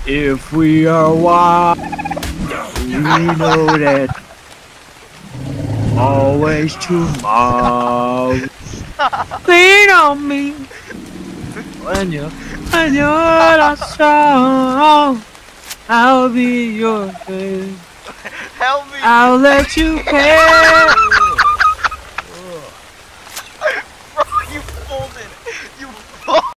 If we are wild, we know that always tomorrow. Lean on me when you're not strong. I'll be your babe. Help me! I'll let you care.